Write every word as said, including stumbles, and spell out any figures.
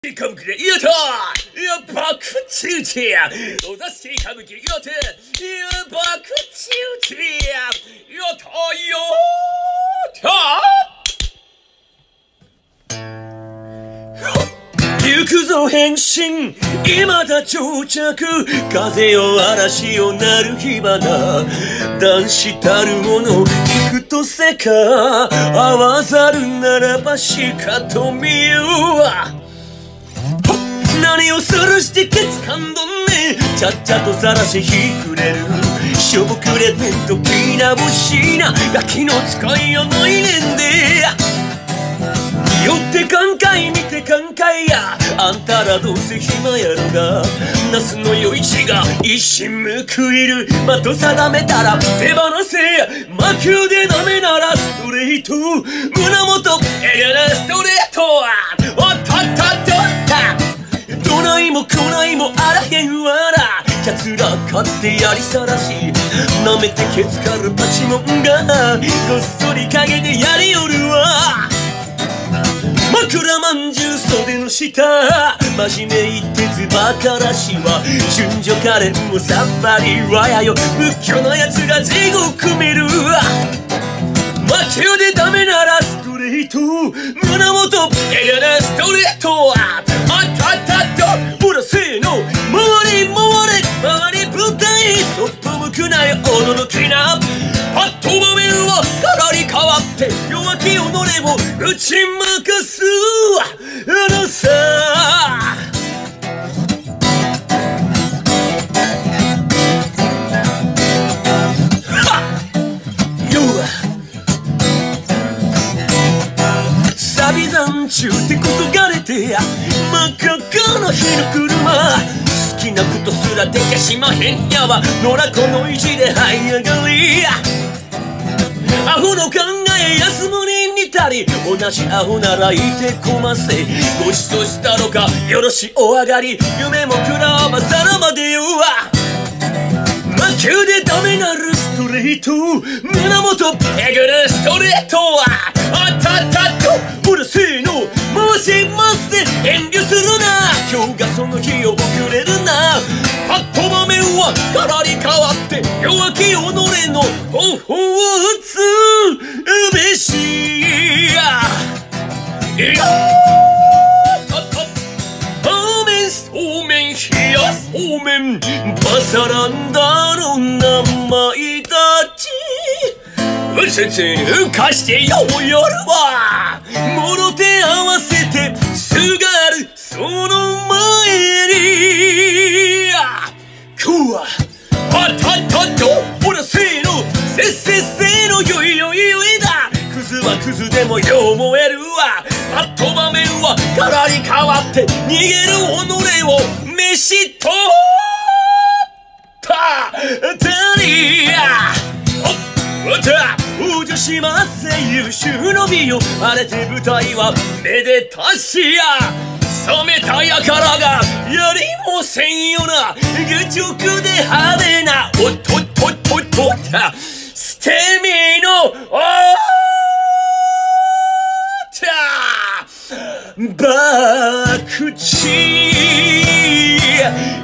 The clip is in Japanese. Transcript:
歌舞伎で言うと、爆中地お座敷歌舞伎言うて、爆中地よとよと行くぞ変身、未だ定着、風よ嵐よなる火花、男子たるもの行くとせか、合わざるならばしかと見よう。何をするしてケツかんどんねん、ちゃっちゃとさらしひくれる、しょぼくれてんときなぼしなガキの使いやないねんで。寄ってかんかい見てかんかいや、あんたらどうせ暇やろが、ナスの余市が一瞬報いる、的定めたら手放せ、魔球でダメならストレート、胸元エレナストレート、おっとっとっとっと、どないもこないもあらへんわら、キャツラ買ってやりさらし、なめてケツからパチモンがごっそり陰でやりよるわ。枕まんじゅう袖の下、真面目言ってずバカらしは、順序カレンもさっぱりわやよ、仏教のやつが地獄見るわ。魔球でダメならストレート、胸元エレナストレート、あったったっと、ほらせーの、回り回れ回り舞台、そっと向くなよ驚きな、パッと場面はからり変わって、弱き己を打ち負かすあのさ。サビ山中でこそがれて、真っ赤っかな火の車、好きなことすらできゃしまへんやわ、野良子の意地で這い上がり、アホの考え安物に似たり、同じアホならいてこませ、ごちそうしたのかよろしお上がり、夢もくらまさらまでよわ。魔球でダメなるストレート、胸元えぐるストレート、あったったっと、ほらせーの、回します遠慮するな、今日がその日を遅れるな、パッと場面はからり変わって、弱き己の頬を打つべしや。いやそうめんそうめん冷やそうめん、バサランダの名前たち、うつつ抜かしてよ夜は、もろ手合わせてすがるその前に、今日はあったったっと、ほらせーの、せっせっせのよいよいよいだ、クズはクズでもよう燃えるわ、パッと場面はからり変わって、逃げる己を飯とったたりや、おっとおじゃしませ優秀の美よ、晴れて舞台はめでたしや、冷めたやからがやりもせんよな、愚直で派手なおっとっとっとっとった捨て身のおった博打